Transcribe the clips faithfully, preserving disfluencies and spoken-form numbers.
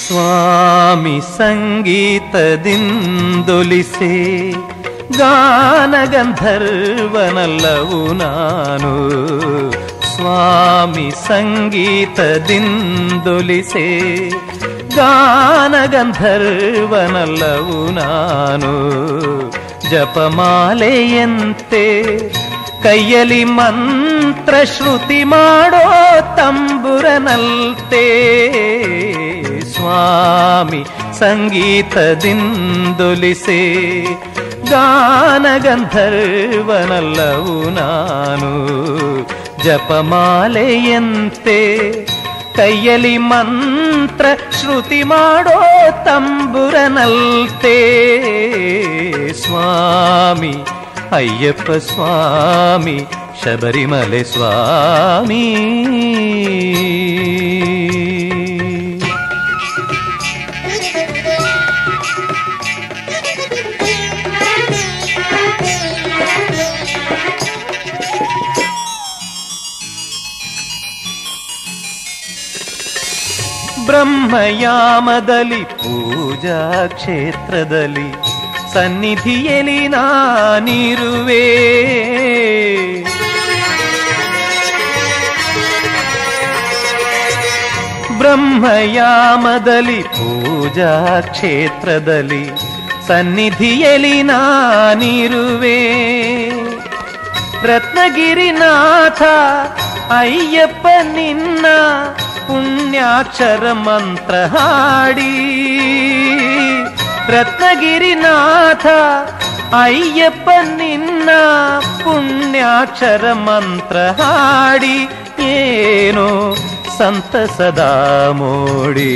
ಸ್ವಾಮಿ ಸಂಗೀತದಿಂದೊಲಿಸೆ ಗಾನಗಂಧರ್ವನಲ್ಲವು ನಾನು. ಸ್ವಾಮಿ ಸಂಗೀತದಿಂದೊಲಿಸೆ ಗಾನಗಂಧರ್ವನಲ್ಲವು ನಾನು. ಜಪಮಾಲೆಯಂತೆ ಕೈಯಲ್ಲಿ ಮಂತ್ರ ಶ್ರುತಿ ಮಾಡೋ ತಂಬುರನಲ್ತೆ. ಸ್ವಾಮಿ ಸಂಗೀತದಿಂದೊಲಿಸೆ ಗಾನಗಂಧರ್ವನಲ್ಲವು ನಾನು. ಜಪಮಾಲೆಯಂತೆ ಕೈಯಲ್ಲಿ ಮಂತ್ರ ಶ್ರುತಿ ಮಾಡೋ ತಂಬುರನಲ್ತೆ. ಸ್ವಾಮಿ ಅಯ್ಯಪ್ಪ ಸ್ವಾಮಿ ಶಬರಿಮಲೆ ಸ್ವಾಮಿ. ಬ್ರಹ್ಮಯಾಮದಲ್ಲಿ ಪೂಜಾ ಕ್ಷೇತ್ರದಲ್ಲಿ ಸನ್ನಿಧಿಯಲ್ಲಿ ನಾನಿರುವೆ. ಬ್ರಹ್ಮಯಾಮದಲ್ಲಿ ಪೂಜಾ ಕ್ಷೇತ್ರದಲ್ಲಿ ಸನ್ನಿಧಿಯಲ್ಲಿ ನಾನಿರುವೆ. ರತ್ನಗಿರಿನಾಥ ಅಯ್ಯಪ್ಪ ನಿನ್ನ ಪುಣ್ಯಾಕ್ಷರ ಮಂತ್ರ ಹಾಡಿ. ರತ್ನಗಿರಿನಾಥ ಅಯ್ಯಪ್ಪ ನಿನ್ನ ಪುಣ್ಯಾಕ್ಷರ ಮಂತ್ರ ಹಾಡಿ. ಏನೋ ಸಂತಸದ ಮೋಡಿ.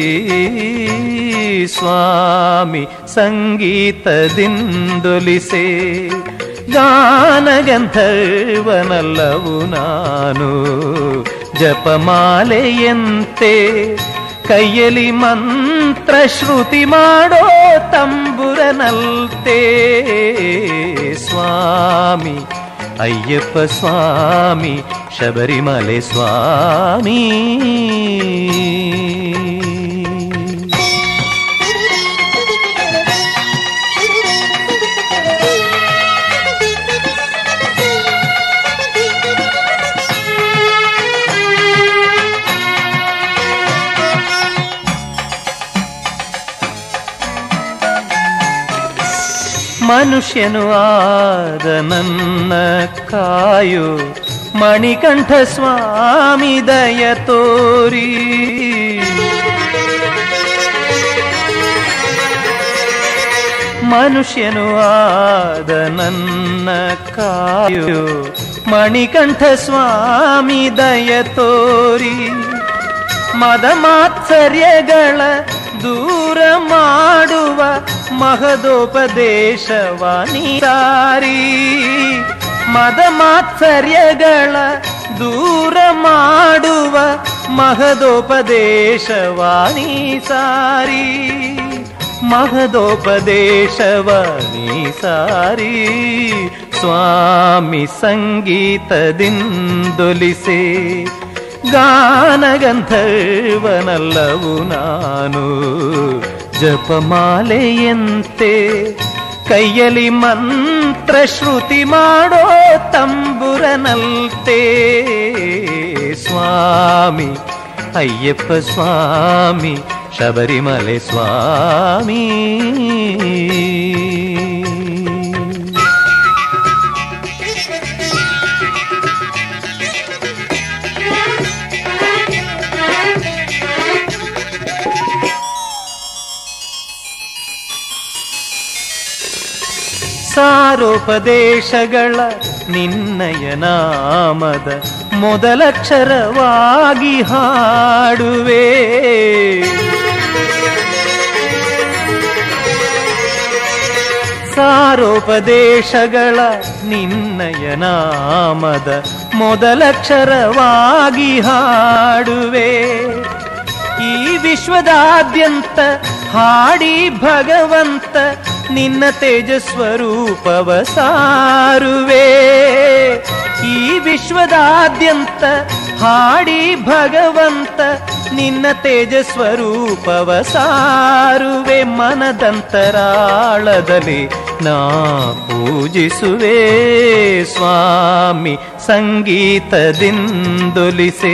ಸ್ವಾಮಿ ಸಂಗೀತದಿಂದೊಲಿಸೆ ಗಾನಗಂಧರ್ವನಲ್ಲವು ನಾನು. ಜಪಮಾಲೆಯಂತೆ ಕೈಯಲ್ಲಿ ಮಂತ್ರ ಶ್ರುತಿ ಮಾಡೋ ತಂಬುರನಲ್ತೆ. ಸ್ವಾಮಿ ಅಯ್ಯಪ್ಪ ಸ್ವಾಮಿ ಶಬರಿಮಲೆ ಸ್ವಾಮಿ. ಮನುಷ್ಯನು ಆದ ನನ್ನ ಕಾಯು ಮಣಿಕಂಠ ಸ್ವಾಮಿ ದಯ ತೋರಿ. ಮನುಷ್ಯನು ಆದ ನನ್ನ ಕಾಯು ಮಣಿಕಂಠ ಸ್ವಾಮಿ ದಯ ತೋರಿ. ಮದ ಮಾತ್ಸರ್ಯಗಳ ದೂರ ಮಾಡುವ ಮಹದೋಪದೇಶವಾಣಿ ಸಾರಿ. ಮದ ಮಾತ್ಸರ್ಯಗಳ ದೂರ ಮಾಡುವ ಮಹದೋಪದೇಶವಾಣಿ ಸಾರಿ. ಮಹದೋಪದೇಶವಾಣಿ ಸಾರಿ. ಸ್ವಾಮಿ ಸಂಗೀತದಿಂದೊಲಿಸೆ ಗಾನಗಂಧರ್ವನಲ್ಲವು ನಾನು. ಜಪಮಾಲೆಯಂತೆ ಕೈಯಲ್ಲಿ ಮಂತ್ರ ಶ್ರುತಿ ಮಾಡೋ ತಂಬುರನಲ್ತೆ. ಸ್ವಾಮಿ ಅಯ್ಯಪ್ಪ ಸ್ವಾಮಿ ಶಬರಿಮಲೆ ಸ್ವಾಮಿ. ಸಾರೋಪದೇಶಗಳ ನಿನ್ನಯ ನಾಮದ ಮೊದಲಕ್ಷರವಾಗಿ ಹಾಡುವೆ. ಸಾರೋಪದೇಶಗಳ ನಿನ್ನಯ ನಾಮದ ಮೊದಲಕ್ಷರವಾಗಿ ಹಾಡುವೆ. ಈ ವಿಶ್ವದಾದ್ಯಂತ ಹಾಡಿ ಭಗವಂತ ನಿನ್ನ ತೇಜಸ್ವರೂಪವ ಸಾರುವೆ. ಈ ವಿಶ್ವದಾದ್ಯಂತ ಹಾಡಿ ಭಗವಂತ ನಿನ್ನ ತೇಜಸ್ವರೂಪವ ಸಾರುವೆ ಮನದಂತರಾಳದಲ್ಲಿ ನಾ ಪೂಜಿಸುವೆ ಸ್ವಾಮಿ ಸಂಗೀತದಿಂದೊಲಿಸೆ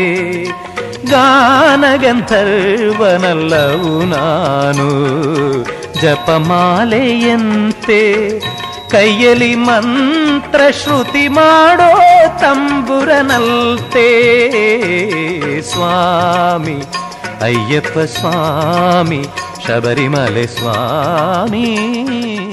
ಗಾನಗಂಧರ್ವನಲ್ಲವು ನಾನು ಜಪಮಾಲೆಯಂತೆ ಕೈಯಲ್ಲಿ ಮಂತ್ರ ಶ್ರುತಿ ಮಾಡೋ ತಂಬುರನಲ್ತೆ ಸ್ವಾಮಿ ಅಯ್ಯಪ್ಪ ಸ್ವಾಮಿ ಶಬರಿಮಲೆ ಸ್ವಾಮಿ.